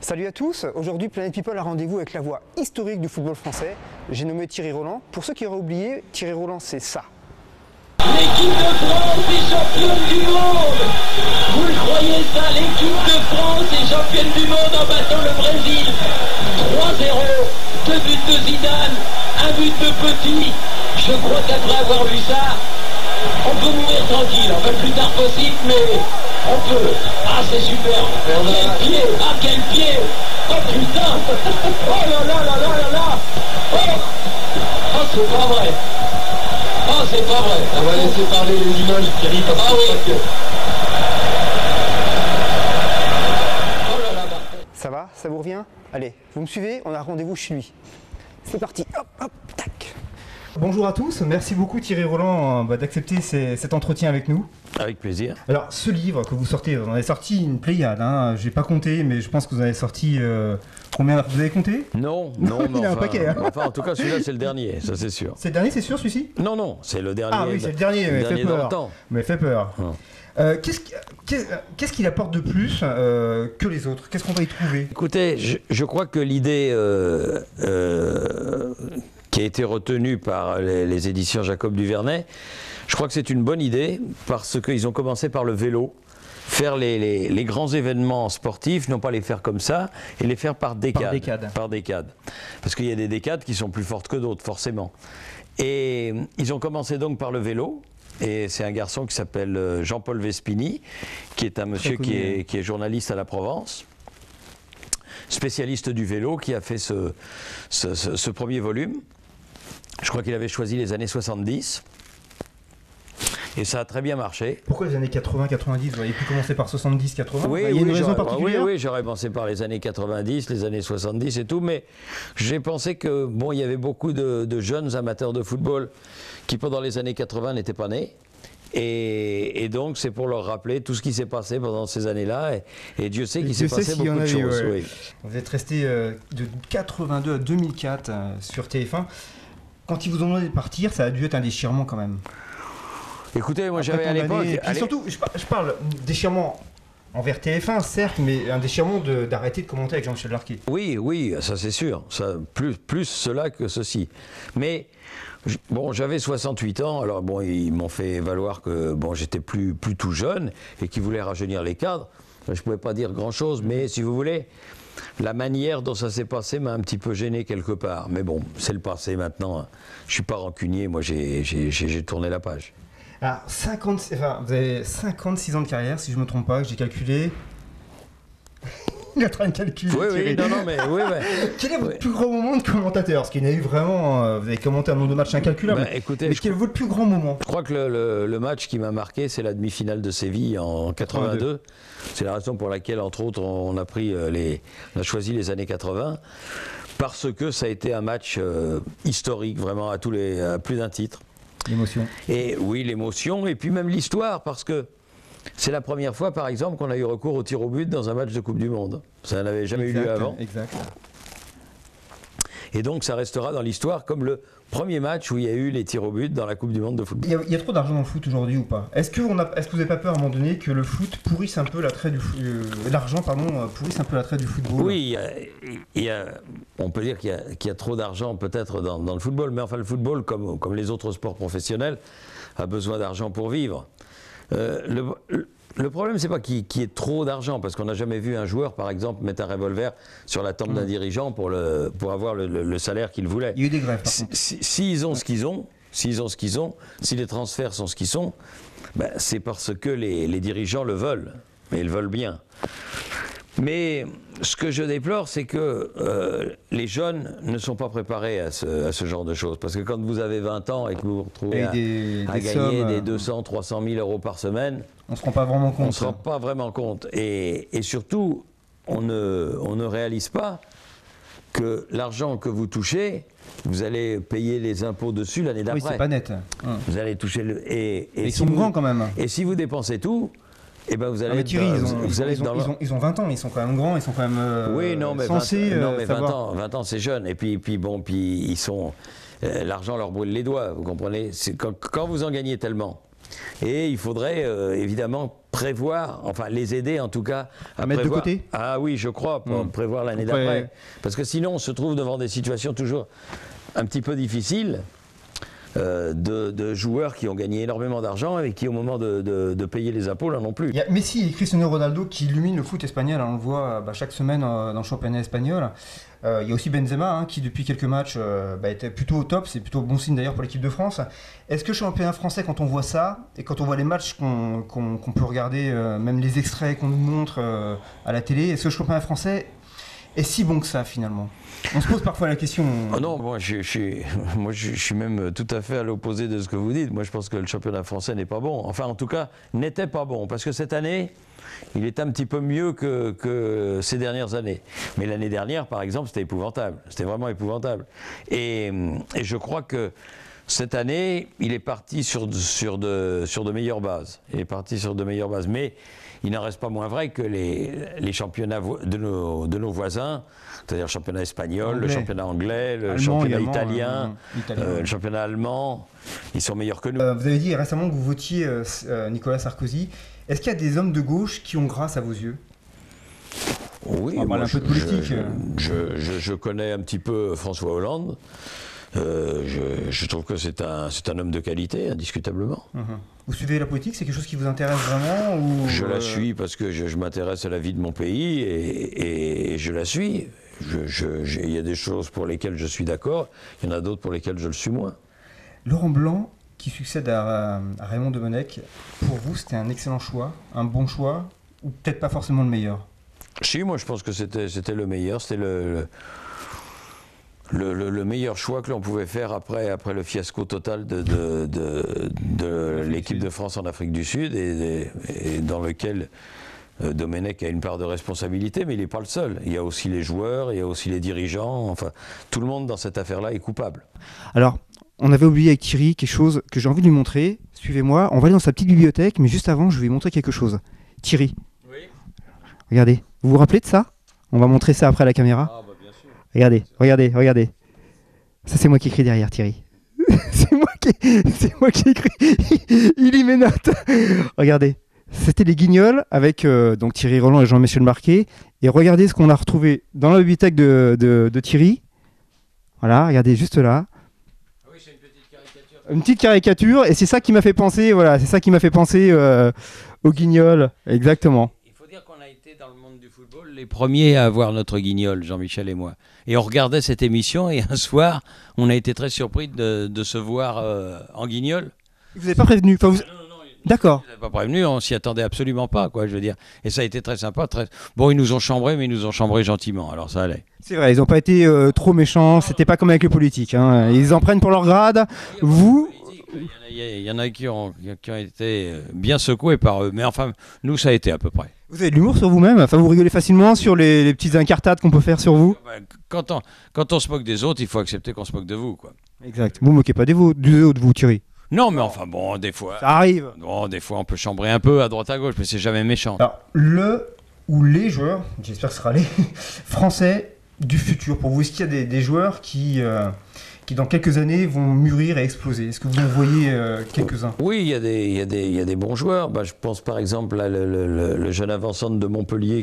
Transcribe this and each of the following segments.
Salut à tous, aujourd'hui Planet People a rendez-vous avec la voix historique du football français. J'ai nommé Thierry Roland. Pour ceux qui auraient oublié, Thierry Roland c'est ça. L'équipe de France est championne du monde. Vous le croyez ça? L'équipe de France est championne du monde en battant le Brésil 3-0, 2 buts de Zidane, 1 but de Petit. Je crois qu'après avoir vu ça, on peut mourir tranquille, enfin le plus tard possible, mais on peut. Ah, c'est super. Quel pied, ah quel pied. Oh putain. Oh là là là là là là. Oh, c'est pas vrai. Oh, c'est pas vrai. On va laisser parler les images, Thierry. Ah oui. Oh là là, Martin. Ça va? Ça vous revient? Allez, vous me suivez? On a rendez-vous chez lui. C'est parti, hop, hop, tac. Bonjour à tous, merci beaucoup Thierry Roland d'accepter cet entretien avec nous. Avec plaisir. Alors ce livre que vous sortez, vous en avez sorti une pléiade, hein. J'ai pas compté mais je pense que vous en avez sorti combien? Vous avez compté? Non, Il y a un enfin, paquet, hein. enfin en tout cas celui-là c'est le dernier, ça c'est sûr. C'est le dernier, c'est sûr celui-ci? Non, c'est le dernier. Ah oui, c'est le dernier, mais fait dans peur. le temps. Mais fait peur. Qu'est-ce qu'il apporte de plus que les autres? Qu'est-ce qu'on va y trouver? Écoutez, je crois que l'idée qui a été retenue par les éditions Jacob Duvernay, je crois que c'est une bonne idée parce qu'ils ont commencé par le vélo. Faire les grands événements sportifs, non pas les faire comme ça, et les faire par décades. Par décades. Parce qu'il y a des décades qui sont plus fortes que d'autres, forcément. Et ils ont commencé donc par le vélo. Et c'est un garçon qui s'appelle Jean-Paul Vespini, qui est un monsieur qui est journaliste à la Provence, spécialiste du vélo, qui a fait ce premier volume. Je crois qu'il avait choisi les années 70. Et ça a très bien marché. Pourquoi les années 80-90? Vous auriez pu commencer par 70-80? Oui, il y a une raison particulière? Oui, j'aurais pensé par les années 90, les années 70 et tout, mais j'ai pensé que bon, il y avait beaucoup de jeunes amateurs de football qui pendant les années 80 n'étaient pas nés. Et donc c'est pour leur rappeler tout ce qui s'est passé pendant ces années-là, et Dieu sait qu'il s'est passé beaucoup de choses. Oui. Vous êtes resté de 82 à 2004 sur TF1. Quand ils vous ont demandé de partir, ça a dû être un déchirement quand même. Écoutez, moi j'avais à l'époque... Surtout, je parle déchirement envers TF1, certes, mais un déchirement d'arrêter de commenter avec Jean-Michel Larquet. Oui, ça c'est sûr. Ça, plus cela que ceci. Mais, bon, j'avais 68 ans, alors bon, ils m'ont fait valoir que bon, j'étais plus tout jeune et qu'ils voulaient rajeunir les cadres. Je ne pouvais pas dire grand-chose, mais si vous voulez, la manière dont ça s'est passé m'a un petit peu gêné quelque part. Mais bon, c'est le passé maintenant. Je ne suis pas rancunier, moi j'ai tourné la page. Alors, vous avez 56 ans de carrière, si je ne me trompe pas, que j'ai calculé. Il est en train de calculer. Oui, non, mais oui. Quel est votre plus grand moment de commentateur? Parce qu'il y en a eu vraiment. Vous avez commenté un nombre de matchs incalculable. Écoutez, mais quel est votre plus grand moment? Je crois que le match qui m'a marqué, c'est la demi-finale de Séville en 82. C'est la raison pour laquelle, entre autres, on a choisi les années 80. Parce que ça a été un match historique, vraiment, à plus d'un titre. L'émotion. Et oui, l'émotion, et puis même l'histoire, parce que c'est la première fois, par exemple, qu'on a eu recours au tir au but dans un match de Coupe du Monde. Ça n'avait jamais eu lieu avant. Exact. Et donc, ça restera dans l'histoire comme le premier match où il y a eu les tirs au but dans la Coupe du Monde de football. Il y a trop d'argent dans le foot aujourd'hui ou pas? Est-ce que vous n'avez pas peur à un moment donné que le foot pourrisse un peu l'attrait du l'argent pourrisse un peu l'attrait du football? Oui, on peut dire qu'il y a trop d'argent peut-être dans le football, mais enfin le football, comme les autres sports professionnels, a besoin d'argent pour vivre. Le problème, c'est pas qu'il y ait trop d'argent, parce qu'on n'a jamais vu un joueur, par exemple, mettre un revolver sur la tempe d'un dirigeant pour avoir le salaire qu'il voulait. Il y a eu des grèves, par contre. S'ils ont ce qu'ils ont, si les transferts sont ce qu'ils sont, ben, c'est parce que les dirigeants le veulent, et ils le veulent bien. Mais ce que je déplore, c'est que les jeunes ne sont pas préparés à ce genre de choses. Parce que quand vous avez 20 ans et que vous vous retrouvez à gagner des 200, 300 000 euros par semaine, on ne se rend pas vraiment compte. On ne se rend pas vraiment compte. Et surtout, on ne réalise pas que l'argent que vous touchez, vous allez payer les impôts dessus l'année d'après. Oui, c'est pas net. Vous allez toucher ils sont grands quand même. Et si vous dépensez tout, eh ben vous allez ils ont 20 ans, ils sont quand même grands, ils sont quand même oui, non, mais censés 20 ans c'est jeune. Et puis ils sont... l'argent leur brûle les doigts, vous comprenez? Quand vous en gagnez tellement, Et il faudrait évidemment prévoir, enfin les aider en tout cas à mettre de côté. Ah oui, je crois, pour prévoir l'année d'après. Parce que sinon, on se trouve devant des situations toujours un petit peu difficiles. De joueurs qui ont gagné énormément d'argent et qui au moment de payer les impôts là non plus. Il y a Messi et Cristiano Ronaldo qui illuminent le foot espagnol, hein, on le voit chaque semaine dans le championnat espagnol. Il y a aussi Benzema qui depuis quelques matchs était plutôt au top, c'est plutôt bon signe d'ailleurs pour l'équipe de France. Est-ce que le championnat français, quand on voit ça et quand on voit les matchs qu'on peut regarder, même les extraits qu'on nous montre à la télé, est-ce que le championnat français est si bon que ça finalement? On se pose parfois la question. Oh non, moi je suis même tout à fait à l'opposé de ce que vous dites. Moi je pense que le championnat français n'est pas bon. Enfin en tout cas, n'était pas bon. Parce que cette année, il est un petit peu mieux que ces dernières années. Mais l'année dernière, par exemple, c'était épouvantable. C'était vraiment épouvantable. Et je crois que cette année, il est parti sur de meilleures bases. Il est parti sur de meilleures bases. Mais il n'en reste pas moins vrai que les championnats de nos voisins, c'est-à-dire le championnat espagnol, le championnat anglais, le championnat italien, le championnat allemand, ils sont meilleurs que nous. Vous avez dit récemment que vous votiez Nicolas Sarkozy. Est-ce qu'il y a des hommes de gauche qui ont grâce à vos yeux? Oui, on parle un peu de politique. Je connais un petit peu François Hollande. Je trouve que c'est un homme de qualité, indiscutablement. Vous suivez la politique, c'est quelque chose qui vous intéresse vraiment ou Je la suis parce que je m'intéresse à la vie de mon pays et je la suis. Il y a des choses pour lesquelles je suis d'accord, il y en a d'autres pour lesquelles je le suis moins. Laurent Blanc, qui succède à Raymond Domenech, pour vous c'était un excellent choix, un bon choix, ou peut-être pas forcément le meilleur? Si, moi je pense que c'était le meilleur, c'était le meilleur choix que l'on pouvait faire après le fiasco total de l'équipe de France en Afrique du Sud et dans lequel Domenech a une part de responsabilité, mais il n'est pas le seul. Il y a aussi les joueurs, il y a aussi les dirigeants, enfin tout le monde dans cette affaire-là est coupable. Alors, on avait oublié avec Thierry quelque chose que j'ai envie de lui montrer. Suivez-moi, on va aller dans sa petite bibliothèque, mais juste avant, je vais lui montrer quelque chose. Thierry, oui. Regardez, vous vous rappelez de ça? On va montrer ça après à la caméra. Ah, bah, bien sûr. Regardez. Ça, c'est moi qui écris derrière, Thierry. c'est moi qui écris. Il y met note. Regardez. C'était les Guignols avec donc Thierry Roland et Jean-Michel Marquet. Et regardez ce qu'on a retrouvé dans la bibliothèque de Thierry. Voilà, regardez juste là. Ah oui, c'est une petite caricature. Une petite caricature, et c'est ça qui m'a fait penser, aux Guignols, exactement. Il faut dire qu'on a été dans le monde du football les premiers à avoir notre Guignol, Jean-Michel et moi. Et on regardait cette émission, et un soir, on a été très surpris de se voir en Guignol. Vous n'avez pas prévenu? Enfin, vous... D'accord. Ils n'avaient pas prévenu, on s'y attendait absolument pas, quoi, je veux dire. Et ça a été très sympa. Bon, ils nous ont chambrés, mais ils nous ont chambrés gentiment, alors ça allait. C'est vrai, ils n'ont pas été trop méchants, c'était pas comme avec les politiques. Hein. Ils en prennent pour leur grade. Vous... Il y en a qui ont été bien secoués par eux, mais enfin, nous, ça a été à peu près. Vous avez de l'humour sur vous-même? Enfin, vous rigolez facilement sur les petites incartades qu'on peut faire sur vous? Quand on se moque des autres, il faut accepter qu'on se moque de vous, quoi. Exact. Vous ne moquez pas des autres, vous, Thierry? Non, mais enfin, bon, des fois... Ça arrive. Bon, des fois, on peut chambrer un peu à droite à gauche, mais c'est jamais méchant. Alors, le ou les joueurs, j'espère que ce sera les français du futur, pour vous, est-ce qu'il y a des joueurs qui dans quelques années vont mûrir et exploser? Est-ce que vous en voyez quelques-uns? Oui, il y a des bons joueurs. Je pense par exemple à le jeune avant-centre de Montpellier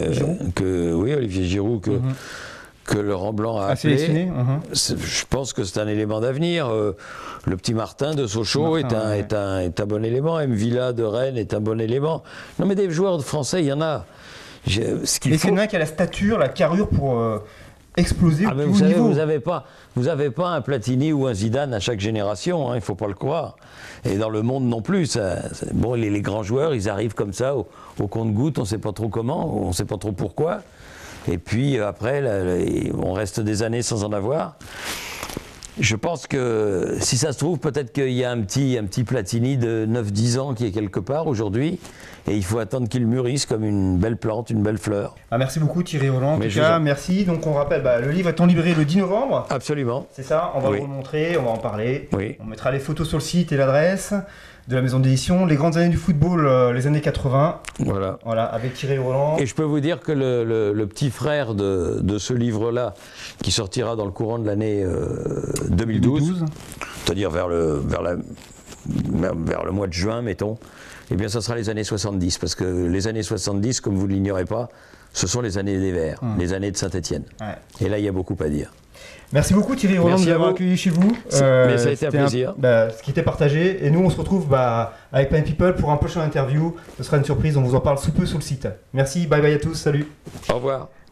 Olivier Giroud, que Laurent Blanc a appelé. Je pense que c'est un élément d'avenir. Le petit Martin de Sochaux est un bon élément. M. Villa de Rennes est un bon élément. Non, mais des joueurs français, il y en a. Est-ce qu'il y en a qui a la stature, la carrure pour exploser au plus haut savez, niveau? Vous avez pas un Platini ou un Zidane à chaque génération, hein, il ne faut pas le croire. Et dans le monde non plus. Bon, les grands joueurs, ils arrivent comme ça au compte-gouttes, on ne sait pas trop comment, on ne sait pas trop pourquoi. Et puis après, on reste des années sans en avoir. Je pense que si ça se trouve, peut-être qu'il y a un petit Platini de 9-10 ans qui est quelque part aujourd'hui. Et il faut attendre qu'il mûrisse comme une belle plante, une belle fleur. Merci beaucoup Thierry Roland. En tout cas, merci. Donc on rappelle, le livre est en librairie le 10 novembre. Absolument. C'est ça, on va vous le montrer, on va en parler. Oui. On mettra les photos sur le site et l'adresse de la maison d'édition. Les grandes années du football, les années 80. Voilà, avec Thierry Roland. Et je peux vous dire que le petit frère de ce livre-là, qui sortira dans le courant de l'année 2012, c'est-à-dire vers vers le mois de juin, mettons, eh bien, ça sera les années 70, parce que les années 70, comme vous ne l'ignorez pas, ce sont les années des Verts, les années de Saint-Étienne. Ouais. Et là, il y a beaucoup à dire. Merci beaucoup Thierry Roland de nous avoir accueillis chez vous. Mais ça a été un plaisir. Ce qui était partagé. Et nous, on se retrouve avec Pine People pour un prochain interview. Ce sera une surprise, on vous en parle sous peu sur le site. Merci, bye bye à tous, salut. Au revoir.